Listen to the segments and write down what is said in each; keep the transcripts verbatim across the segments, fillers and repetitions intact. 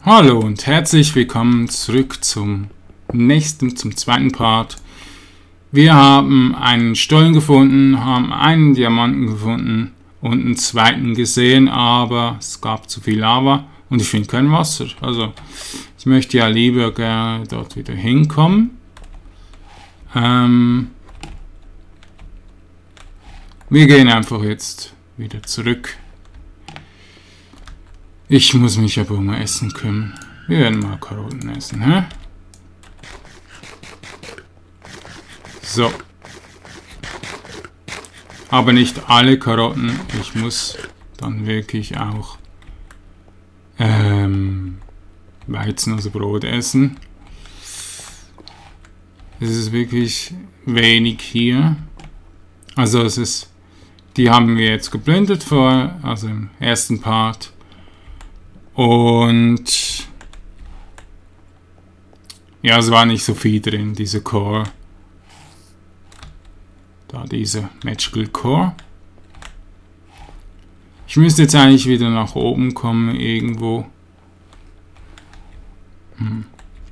Hallo und herzlich willkommen zurück zum nächsten, zum zweiten Part. Wir haben einen Stollen gefunden, haben einen Diamanten gefunden und einen zweiten gesehen, aber es gab zu viel Lava und ich finde kein Wasser. Also ich möchte ja lieber gerne dort wieder hinkommen. Ähm, wir gehen einfach jetzt wieder zurück. Ich muss mich aber um Essen kümmern. Wir werden mal Karotten essen, hä? So. Aber nicht alle Karotten. Ich muss dann wirklich auch ähm, Weizen, also Brot essen. Es ist wirklich wenig hier. Also es ist, die haben wir jetzt geplündert vor, also im ersten Part. Und ja, es war nicht so viel drin, diese Core. Da diese Magical Core. Ich müsste jetzt eigentlich wieder nach oben kommen irgendwo. Hm.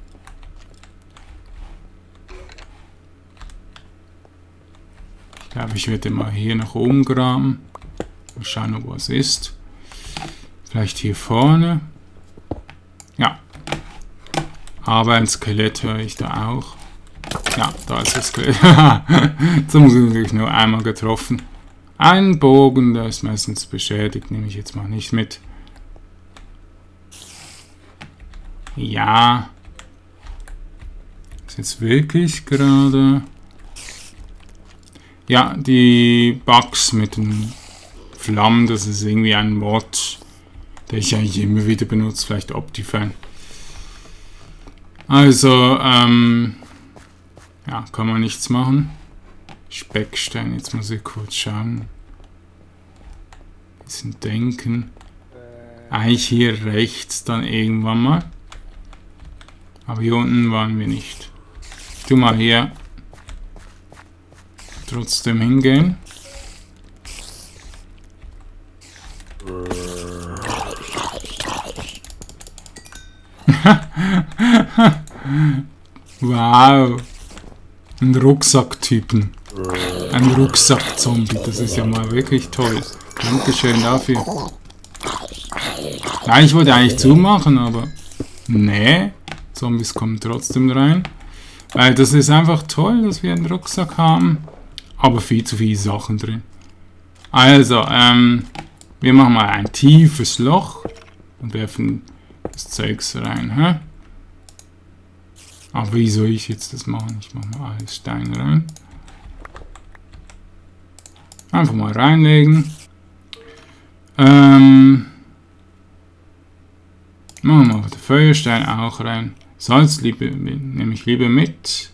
Ich glaube, ich werde mal hier nach oben graben. Mal schauen, ob was ist. Vielleicht hier vorne. Ja. Aber ein Skelett höre ich da auch. Ja, da ist das Skelett. Zum Glück nur einmal getroffen. Ein Bogen, der ist meistens beschädigt. Nehme ich jetzt mal nicht mit. Ja. Ist jetzt wirklich gerade... Ja, die Bugs mit den Flammen, das ist irgendwie ein Mod, der ich eigentlich immer wieder benutze, vielleicht Optifine. Also, ähm, ja, kann man nichts machen. Speckstein, jetzt muss ich kurz schauen. Ein bisschen denken. Eigentlich hier rechts dann irgendwann mal. Aber hier unten waren wir nicht. Tu mal hier trotzdem hingehen. Wow. Ein Rucksacktypen. Ein Rucksack-Zombie. Das ist ja mal wirklich toll. Dankeschön dafür. Nein, ich wollte eigentlich zumachen, aber... Nee. Zombies kommen trotzdem rein. Weil das ist einfach toll, dass wir einen Rucksack haben. Aber viel zu viele Sachen drin. Also, ähm... wir machen mal ein tiefes Loch. Und werfen das Zeugs rein, hä? Aber wie soll ich jetzt das machen? Ich mache mal alles Stein rein. Einfach mal reinlegen. Ähm, machen wir mal den Feuerstein auch rein. Salz nehme ich lieber mit.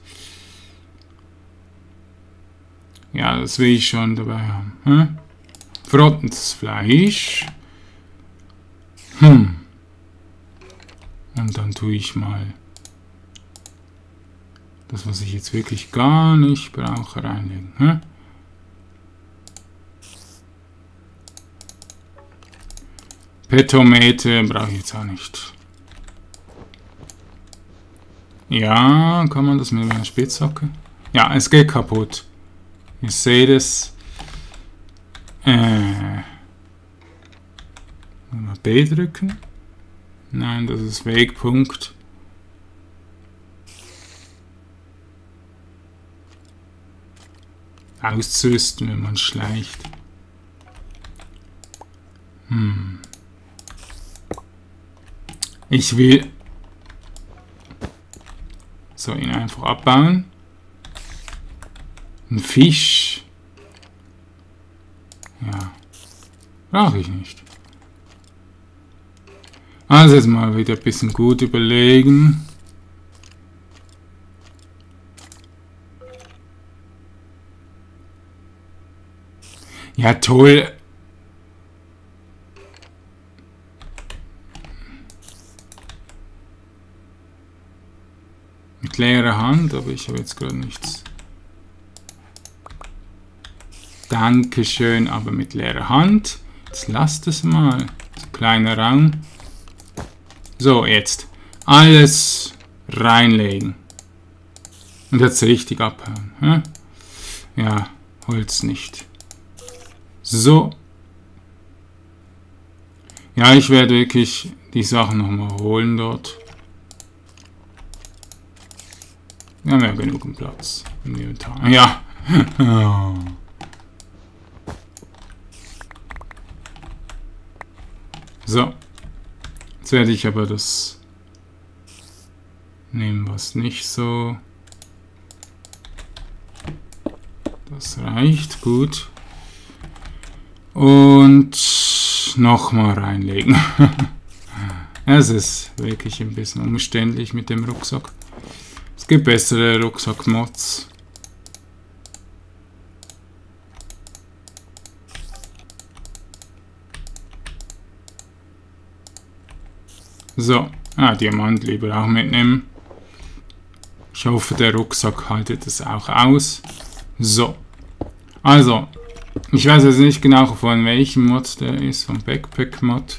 Ja, das will ich schon dabei haben. Hä? Verrottetes Fleisch. Hm. Und dann tue ich mal das, was ich jetzt wirklich gar nicht brauche, reinlegen. Hä? Petomete brauche ich jetzt auch nicht. Ja, kann man das mit einer Spitzhacke? Ja, es geht kaputt. Ihr seht es. Äh. Mal B drücken. Nein, das ist Wegpunkt. Auszurüsten, wenn man schleicht. Hm. Ich will so ihn einfach abbauen. Ein Fisch. Ja. Brauche ich nicht. Also jetzt mal wieder ein bisschen gut überlegen. Ja, toll. Mit leerer Hand, aber ich habe jetzt gerade nichts. Dankeschön, aber mit leerer Hand. Jetzt lasst es mal. So kleiner Raum. So, jetzt alles reinlegen. Und jetzt richtig abhören. Hä? Ja, Holz nicht. So. Ja, ich werde wirklich die Sachen nochmal holen dort. Wir haben ja genug Platz im Inventar. Ja. So. Jetzt werde ich aber das nehmen, was nicht so. Das reicht gut. Und nochmal reinlegen. Es ist wirklich ein bisschen umständlich mit dem Rucksack. Es gibt bessere Rucksack-Mods. So, ah, Diamant lieber auch mitnehmen. Ich hoffe, der Rucksack haltet es auch aus. So, also, ich weiß jetzt nicht genau von welchem Mod der ist, vom Backpack-Mod.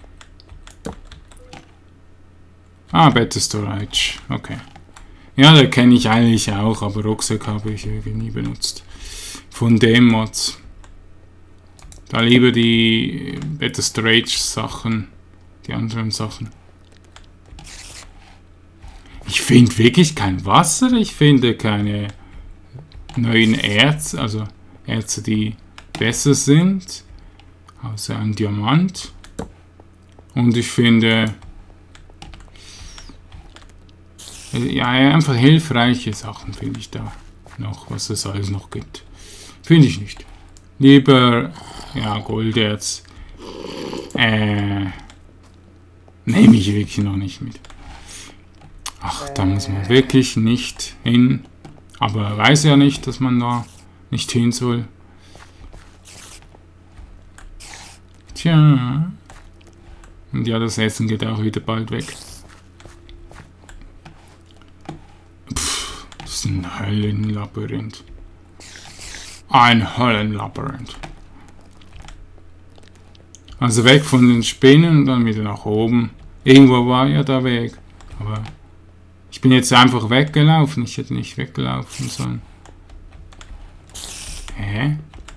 Ah, Better Storage, okay. Ja, den kenne ich eigentlich auch, aber Rucksack habe ich irgendwie nie benutzt. Von dem Mod. Da lieber die Better Storage Sachen, die anderen Sachen. Ich finde wirklich kein Wasser, ich finde keine neuen Erze, also Erze, die besser sind, außer ein Diamant. Und ich finde, ja, einfach hilfreiche Sachen finde ich da noch, was es alles noch gibt. Finde ich nicht. Lieber, ja, Golderz, äh, nehme ich wirklich noch nicht mit. Ach, da muss man wirklich nicht hin. Aber er weiß ja nicht, dass man da nicht hin soll. Tja. Und ja, das Essen geht auch wieder bald weg. Pff, das ist ein Höllenlabyrinth. Ein Höllenlabyrinth. Also weg von den Spinnen und dann wieder nach oben. Irgendwo war ja der Weg. Aber ich bin jetzt einfach weggelaufen. Ich hätte nicht weggelaufen sollen. Hä?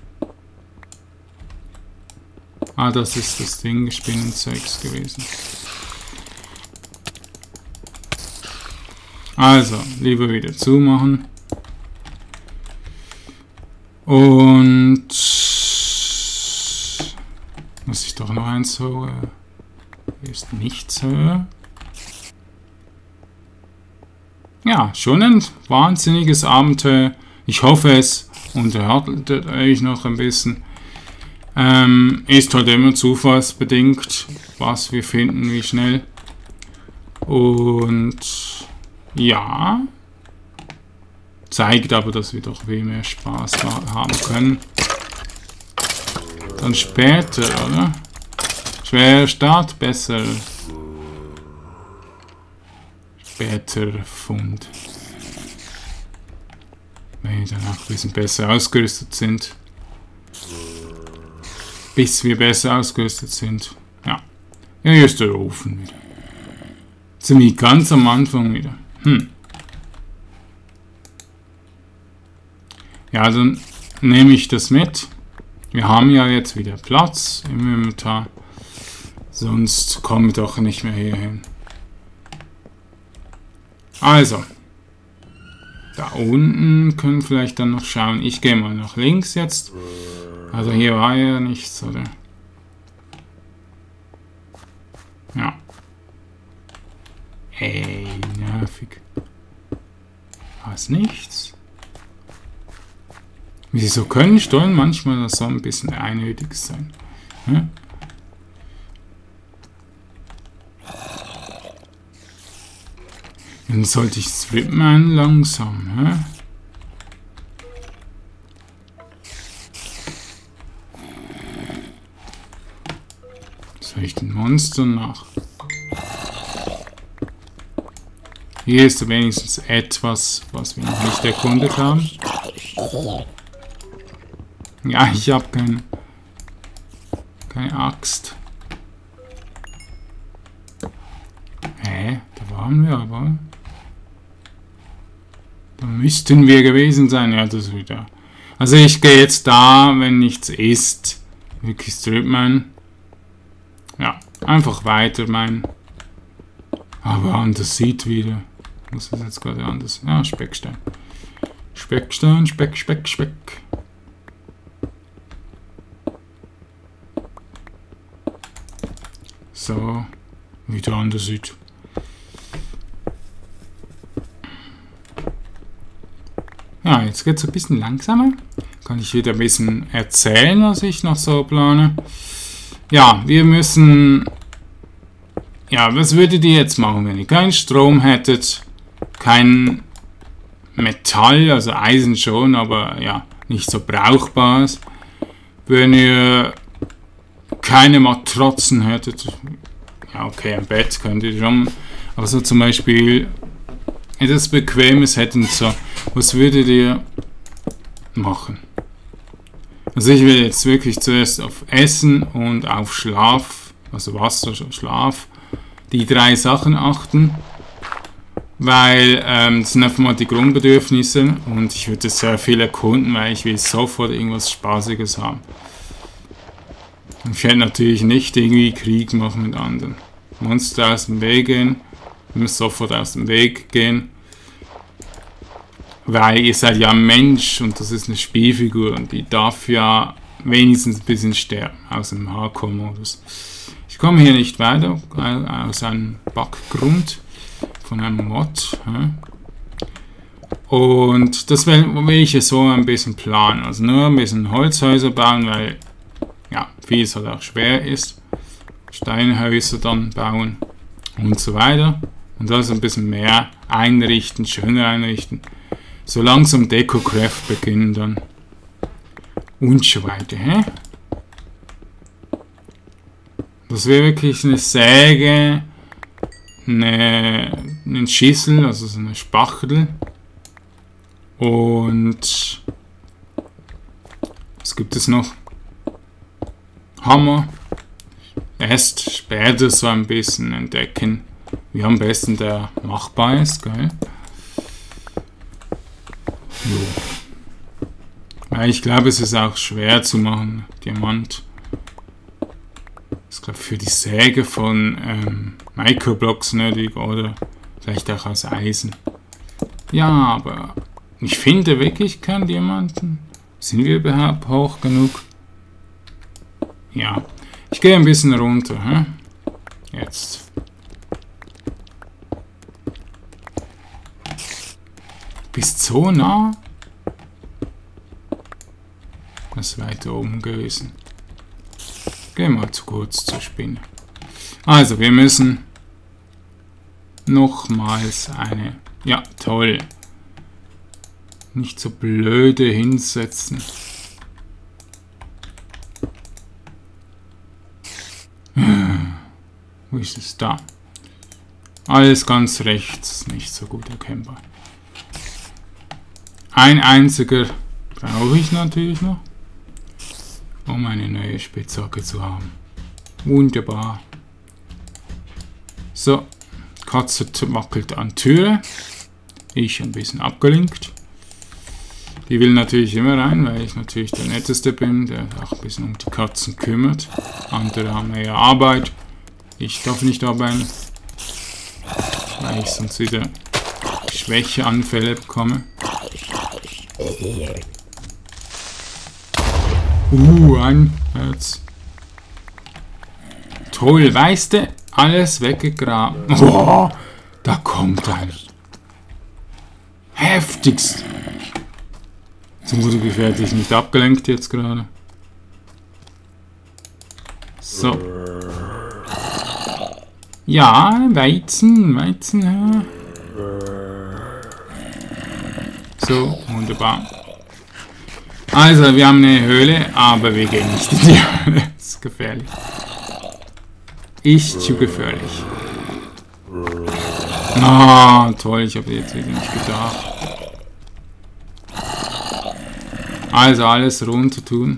Ah, das ist das Ding, Spinnenzeugs gewesen. Also, lieber wieder zumachen. Und muss ich doch noch eins so. Hier ist nichts höher. Ja, schon ein wahnsinniges Abenteuer. Ich hoffe, es unterhaltet euch noch ein bisschen. Ähm, ist halt immer zufallsbedingt, was wir finden, wie schnell. Und ja, zeigt aber, dass wir doch viel mehr Spaß haben können. Dann später, oder? Schwerer Start, besser. Später Fund. Wenn wir dann auch ein bisschen besser ausgerüstet sind. Bis wir besser ausgerüstet sind. Ja. Ja, hier ist der Ofen wieder. Ziemlich ganz am Anfang wieder. Hm. Ja, dann nehme ich das mit. Wir haben ja jetzt wieder Platz im Inventar. Sonst kommen wir doch nicht mehr hierhin. Also. Da unten können wir vielleicht dann noch schauen. Ich gehe mal nach links jetzt. Also hier war ja nichts, oder? Ja. Ey, nervig. Was nichts? Wieso können Stollen manchmal so ein bisschen einödig sein? Hm? Dann sollte ich Stripman langsam, hä? Soll ich den Monster nach? Hier ist wenigstens etwas, was wir noch nicht erkundet haben. Ja, ich habe kein, keine Axt. Hä? Da waren wir aber. Da müssten wir gewesen sein. Ja, das wieder. Also ich gehe jetzt da, wenn nichts ist. Wirklich Stripman. Ja, einfach weiter, mein. Aber anders sieht wieder. Was ist jetzt gerade anders? Ja, Speckstein. Speckstein, Speck, Speck, Speck. So, wieder anders sieht. Ja, jetzt geht es ein bisschen langsamer. Kann ich wieder ein bisschen erzählen, was ich noch so plane. Ja, wir müssen... Ja, was würdet ihr jetzt machen, wenn ihr keinen Strom hättet? Kein Metall, also Eisen schon, aber ja, nicht so brauchbar ist. Wenn ihr keine Matratzen hättet, ja okay, ein Bett könnt ihr schon, aber so zum Beispiel etwas Bequemes hätten, so, was würdet ihr machen? Also ich will jetzt wirklich zuerst auf Essen und auf Schlaf, also Wasser, Schlaf, die drei Sachen achten, weil ähm, das sind einfach mal die Grundbedürfnisse und ich würde sehr viel erkunden, weil ich will sofort irgendwas Spaßiges haben. Ich werde natürlich nicht irgendwie Krieg machen mit anderen. Monster aus dem Weg gehen. Ich muss sofort aus dem Weg gehen. Weil ihr seid ja ein Mensch und das ist eine Spielfigur und die darf ja wenigstens ein bisschen sterben aus dem Hardcore-Modus. Ich komme hier nicht weiter aus einem Buggrund von einem Mod. Und das will, will ich so ein bisschen planen. Also nur ein bisschen Holzhäuser bauen, weil ja, vieles halt auch schwer ist. Steinhäuser dann bauen und so weiter. Und das ein bisschen mehr einrichten, schöner einrichten. So langsam Deco-Craft beginnen dann. Und so weiter. Hä? Das wäre wirklich eine Säge, eine, eine Schüssel, also so eine Spachtel. Und was gibt es noch? Hammer. Erst später so ein bisschen entdecken, wie am besten der machbar ist, gell? Jo. Weil ich glaube, es ist auch schwer zu machen, Diamant. Ich glaube, für die Säge von ähm, Microblocks nötig oder vielleicht auch aus Eisen. Ja, aber ich finde wirklich keinen Diamanten. Sind wir überhaupt hoch genug? Ja, ich gehe ein bisschen runter. Hä? Jetzt. Bist so nah? Das ist weiter oben gewesen. Geh mal zu kurz zur Spinne. Also, wir müssen nochmals eine... Ja, toll. Nicht so blöde hinsetzen. Wo ist es da? Alles ganz rechts, nicht so gut erkennbar. Ein einziger brauche ich natürlich noch, um eine neue Spitzhacke zu haben. Wunderbar. So, Katze wackelt an Türe. Ich ein bisschen abgelenkt. Die will natürlich immer rein, weil ich natürlich der Netteste bin, der auch ein bisschen um die Katzen kümmert. Andere haben mehr Arbeit. Ich darf nicht arbeiten, weil ich sonst wieder Schwächeanfälle bekomme. Uh, ein Herz. Toll, weißt du, alles weggegraben. Oh, da kommt ein. Heftigst. Zum Gute gefährlich nicht abgelenkt jetzt gerade. So. Ja, Weizen, Weizen. Ja. So, wunderbar. Also, wir haben eine Höhle, aber wir gehen nicht in die Höhle. Das ist gefährlich. Ist zu gefährlich. Ah, oh, toll, ich habe jetzt wieder nicht gedacht. Also alles runter tun.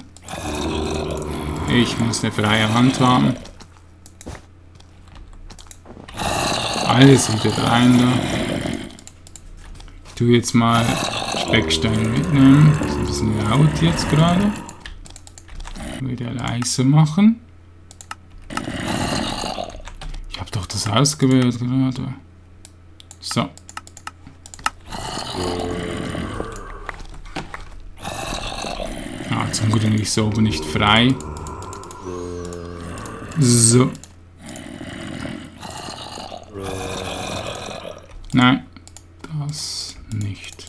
Ich muss eine freie Hand haben. Alles wieder rein da. Ich tue jetzt mal Specksteine mitnehmen. Das ist ein bisschen laut jetzt gerade. Wieder leise machen. Ich habe doch das ausgewählt gerade. So. Ah, zum Glück bin ich so aber nicht frei. So. Nein, das nicht.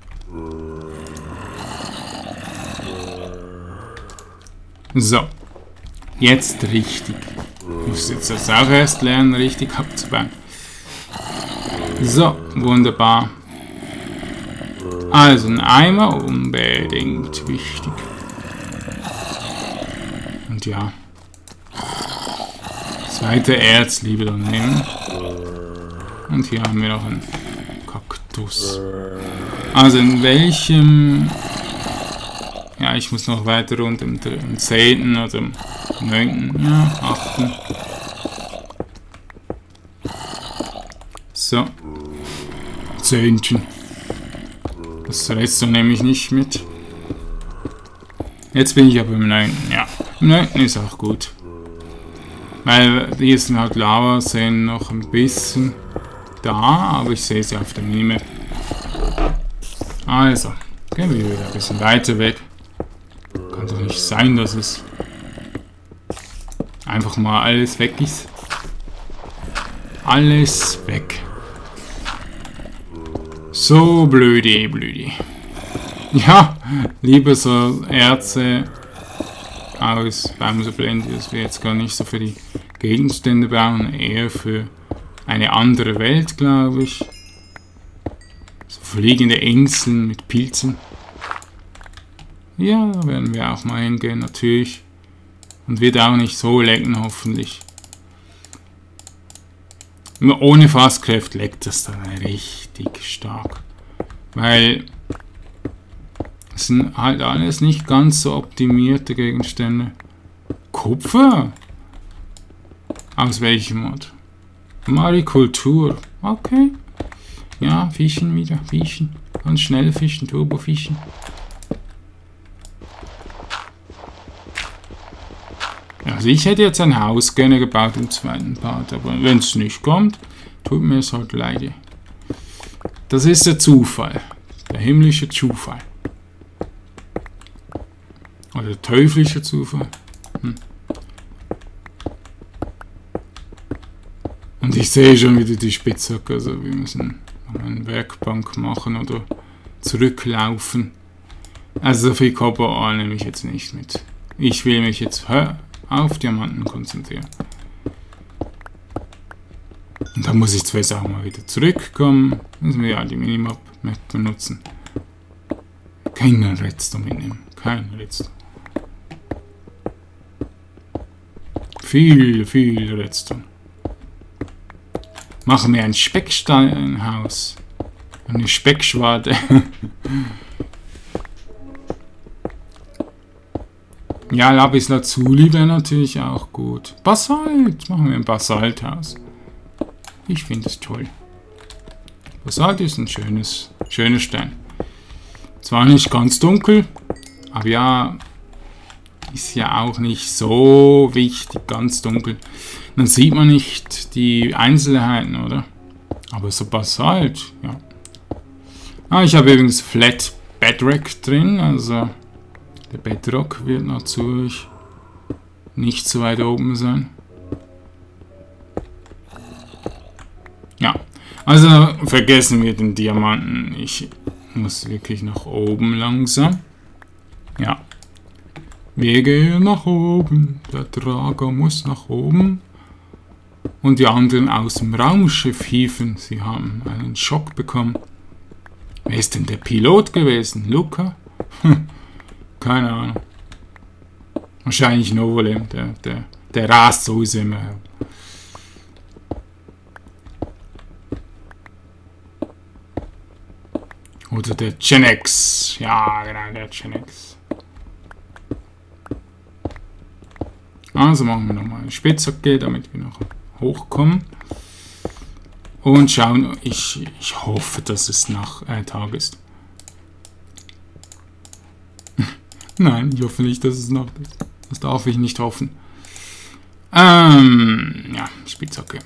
So. Jetzt richtig. Ich muss jetzt das auch erst lernen, richtig abzubauen. So, wunderbar. Also ein Eimer, unbedingt wichtig. Und ja. Zweite Erz lieber dann nehmen. Und hier haben wir noch einen Kaktus. Also in welchem... Ja, ich muss noch weiter runter, im, im zehnten oder im neunten, ja, achten. So. zehnten. Das Rest nehme ich nicht mit. Jetzt bin ich aber im neunten, ja. Im neunten ist auch gut. Weil hier sind halt Lava-Seen noch ein bisschen da, aber ich sehe sie auf der Minimap. Also, gehen wir wieder ein bisschen weiter weg. Kann doch nicht sein, dass es einfach mal alles weg ist. Alles weg. So blöde, blöde. Ja, lieber so Erze aus Baumblende, dass wir jetzt gar nicht so für die Gegenstände bauen, eher für eine andere Welt, glaube ich. So fliegende Inseln mit Pilzen. Ja, da werden wir auch mal hingehen, natürlich. Und wird auch nicht so lecken, hoffentlich. Nur ohne Fasskräfte leckt das dann richtig stark. Weil es sind halt alles nicht ganz so optimierte Gegenstände. Kupfer? Aus welchem Mod? Marikultur. Okay. Ja, Fischen wieder, Fischen. Ganz schnell fischen, Turbo-Fischen. Also ich hätte jetzt ein Haus gerne gebaut im zweiten Part, aber wenn es nicht kommt, tut mir es halt leid. Das ist der Zufall. Der himmlische Zufall. Oder der teuflische Zufall. Hm. Und ich sehe schon wieder die Spitzhacke, also wir müssen eine Werkbank machen oder zurücklaufen. Also so viel Copper nehme ich jetzt nicht mit. Ich will mich jetzt auf Diamanten konzentrieren. Und dann muss ich zwar jetzt auch mal wieder zurückkommen. Müssen wir ja die Minimap benutzen. Kein Redstone mitnehmen. Kein Redstone. Viel, viel Redstone. Machen wir ein Specksteinhaus. Eine Speckschwade. Ja, Lapislazuli wäre natürlich auch gut. Basalt. Machen wir ein Basalthaus. Ich finde es toll. Basalt ist ein schönes, schöner Stein. Zwar nicht ganz dunkel, aber ja, ist ja auch nicht so wichtig, ganz dunkel. Dann sieht man nicht die Einzelheiten, oder? Aber so Basalt, ja. Ah, ich habe übrigens Flat Bedrock drin, also der Bedrock wird natürlich nicht so weit oben sein. Ja, also vergessen wir den Diamanten. Ich muss wirklich nach oben langsam. Ja. Wir gehen nach oben. Der Trager muss nach oben. Und die anderen aus dem Raumschiff hieven. Sie haben einen Schock bekommen. Wer ist denn der Pilot gewesen? Luca? Keine Ahnung. Wahrscheinlich Novolem. Der, der, der rast sowieso immer her. Oder der Genex. Ja, genau, der Genex. Also machen wir nochmal eine Spitzhacke, damit wir noch hochkommen. Und schauen, ich, ich hoffe, dass es nach äh, Tag ist. Nein, ich hoffe nicht, dass es Nacht ist. Das darf ich nicht hoffen. Ähm, ja, Spitzhacke.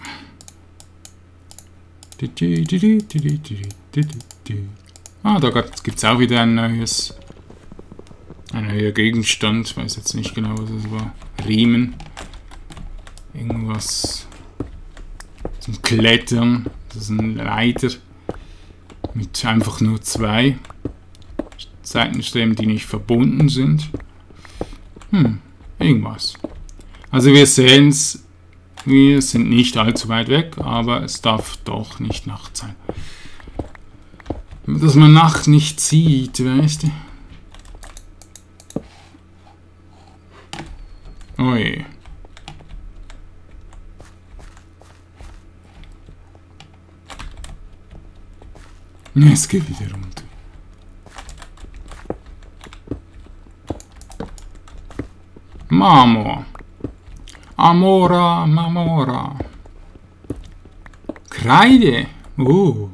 Ah, da gibt es auch wieder ein neues, ein neuer Gegenstand. Ich weiß jetzt nicht genau, was es war. Riemen. Irgendwas zum Klettern. Das ist ein Leiter mit einfach nur zwei Seitenstämmen, die nicht verbunden sind. Hm, irgendwas. Also wir sehen es, wir sind nicht allzu weit weg, aber es darf doch nicht Nacht sein. Dass man Nacht nicht sieht, weißt du? Oh je. Es geht wieder runter. Marmor. Amora, Marmora. Kreide. Oh.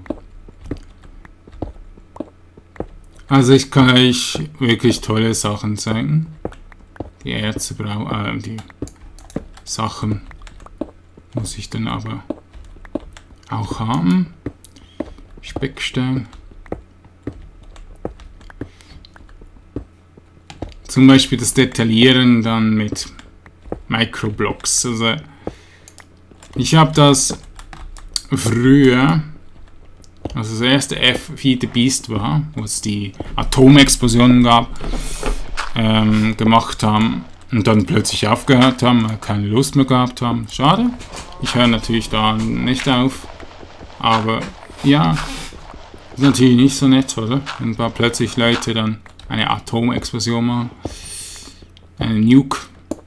Also ich kann euch wirklich tolle Sachen zeigen. Die Erze brauchen, äh, die Sachen muss ich dann aber auch haben. Speckstein. Zum Beispiel das Detaillieren dann mit Microblocks. Also ich habe das früher, also das erste F wie The Beast war, wo es die Atomexplosionen gab, ähm, gemacht haben und dann plötzlich aufgehört haben, weil keine Lust mehr gehabt haben. Schade. Ich höre natürlich da nicht auf. Aber ja, ist natürlich nicht so nett, oder? Wenn da plötzlich Leute dann eine Atomexplosion machen. Eine Nuke.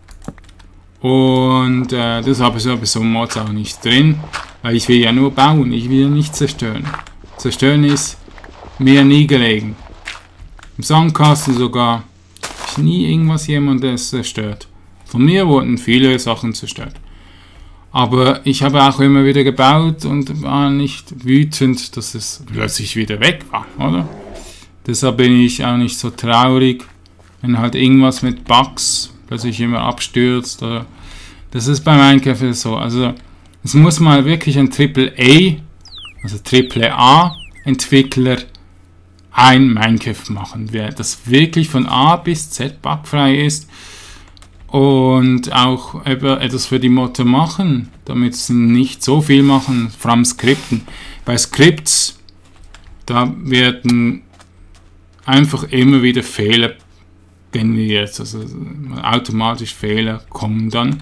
Und äh, das habe ich so bei so Mods auch nicht drin. Weil ich will ja nur bauen, ich will ja nicht zerstören. Zerstören ist mir nie gelegen. Im Sandkasten sogar ich nie irgendwas jemandes zerstört. Von mir wurden viele Sachen zerstört. Aber ich habe auch immer wieder gebaut und war nicht wütend, dass es plötzlich wieder weg war, oder? Deshalb bin ich auch nicht so traurig, wenn halt irgendwas mit Bugs plötzlich immer abstürzt. Oder das ist bei Minecraft so. Also es muss mal wirklich ein Triple A, also Triple A Entwickler ein Minecraft machen, wer das wirklich von A bis Z bugfrei ist. Und auch etwas für die Motte machen, damit sie nicht so viel machen, vor allem Skripten. Bei Skripts, da werden einfach immer wieder Fehler generiert, also automatisch Fehler kommen dann.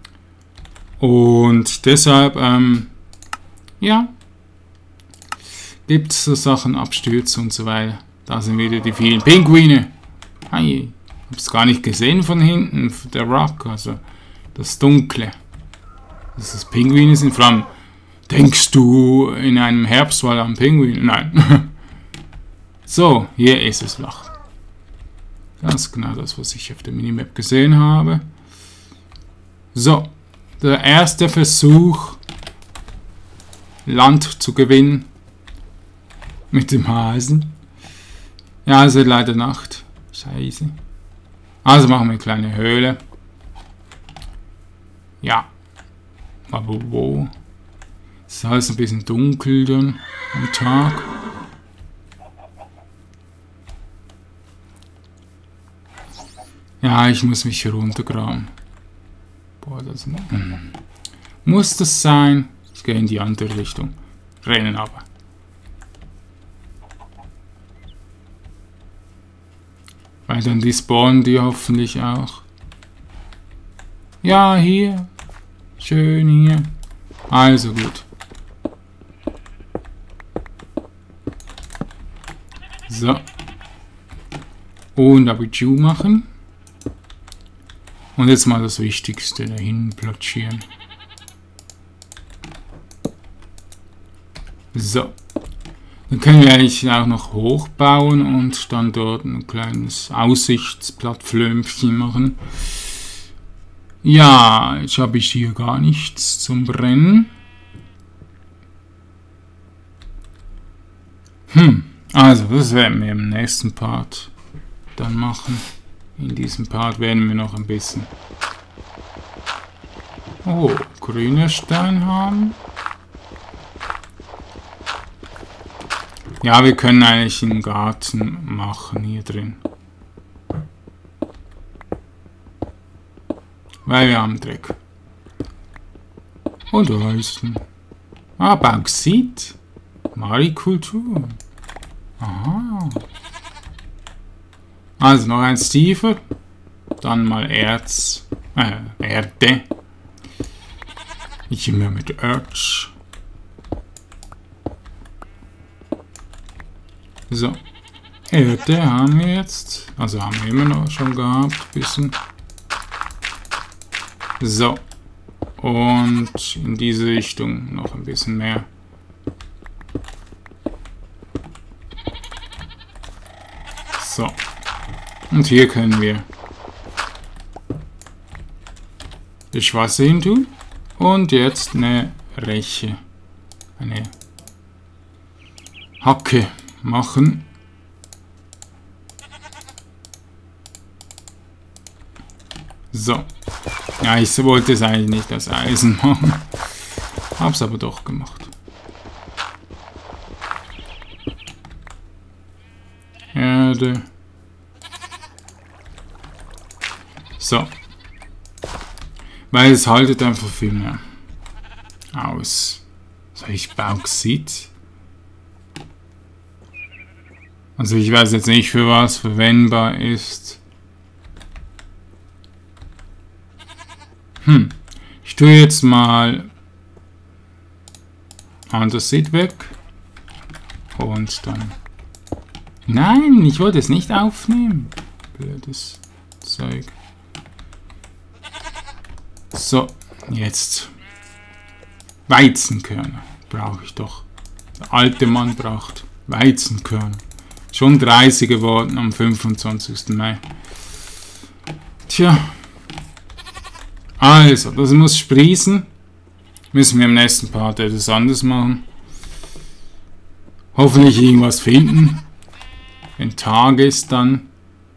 Und deshalb, ähm, ja, gibt es so Sachen, Abstürze und so weiter. Da sind wieder die vielen Pinguine. Hi. Ich habe es gar nicht gesehen von hinten, der Rock, also das Dunkle. Dass das Pinguine sind, vor allem, denkst du in einem Herbstwald an Pinguine? Nein. So, hier ist es flach. Ganz genau das, was ich auf der Minimap gesehen habe. So, der erste Versuch, Land zu gewinnen mit dem Hasen. Ja, es ist leider Nacht. Scheiße. Also machen wir eine kleine Höhle. Ja. Aber wo? Es ist alles ein bisschen dunkel dann am Tag. Ja, ich muss mich hier runtergraben. Boah, das muss, muss das sein? Ich gehe in die andere Richtung. Rennen aber. Weil dann die spawnen die hoffentlich auch. Ja, hier. Schön hier. Also gut. So. Und Abitur machen. Und jetzt mal das Wichtigste dahin platzieren. So. Dann können wir eigentlich auch noch hochbauen und dann dort ein kleines Aussichtsplattflömpchen machen. Ja, jetzt habe ich hier gar nichts zum Brennen. Hm, also das werden wir im nächsten Part dann machen. In diesem Part werden wir noch ein bisschen oh, grüner Stein haben. Ja, wir können eigentlich einen Garten machen hier drin. Weil wir haben Dreck. Und da ist ein ah, Bauxit. Marikultur. Aha. Also noch eins tiefer. Dann mal Erz. Äh, Erde. Ich immer mit Erz. So. Erde haben wir jetzt. Also haben wir immer noch schon gehabt. Bisschen. So. Und in diese Richtung noch ein bisschen mehr. So. Und hier können wir das Wasser hin tun. Und jetzt eine Reche. Eine Hacke machen. So. Ja, ich wollte es eigentlich nicht als Eisen machen. Hab's aber doch gemacht. Erde. So. Weil es haltet einfach viel mehr aus. Soll ich Bauxit? Also ich weiß jetzt nicht, für was verwendbar ist. Hm. Ich tue jetzt mal Andesit weg. Und dann... Nein, ich wollte es nicht aufnehmen. Blödes Zeug. So, jetzt. Weizenkörner brauche ich doch. Der alte Mann braucht Weizenkörner. Schon dreißig geworden am fünfundzwanzigsten Mai. Tja. Also, das muss sprießen. Müssen wir im nächsten Part etwas anderes machen. Hoffentlich irgendwas finden. Wenn Tag ist dann.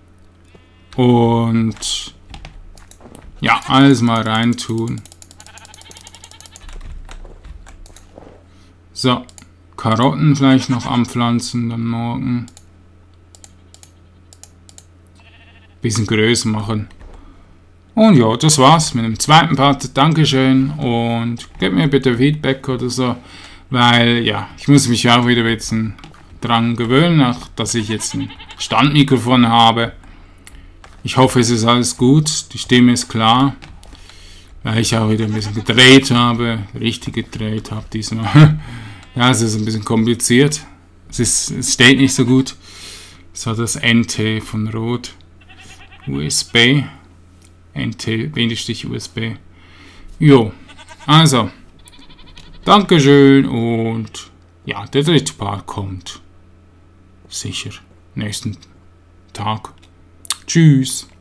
Und ja, alles mal reintun. So, Karotten vielleicht noch anpflanzen dann morgen. Bisschen größer machen. Und ja, das war's mit dem zweiten Part. Dankeschön und gebt mir bitte Feedback oder so, weil ja, ich muss mich auch wieder ein bisschen dran gewöhnen, auch dass ich jetzt ein Standmikrofon habe. Ich hoffe, es ist alles gut, die Stimme ist klar, weil ich auch wieder ein bisschen gedreht habe, richtig gedreht habe diesmal. Ja, es ist ein bisschen kompliziert, es, ist, es steht nicht so gut. So das N T von Rode, U S B. N T-U S B. Jo, also, Dankeschön und ja, der dritte Part kommt sicher nächsten Tag. Tschüss.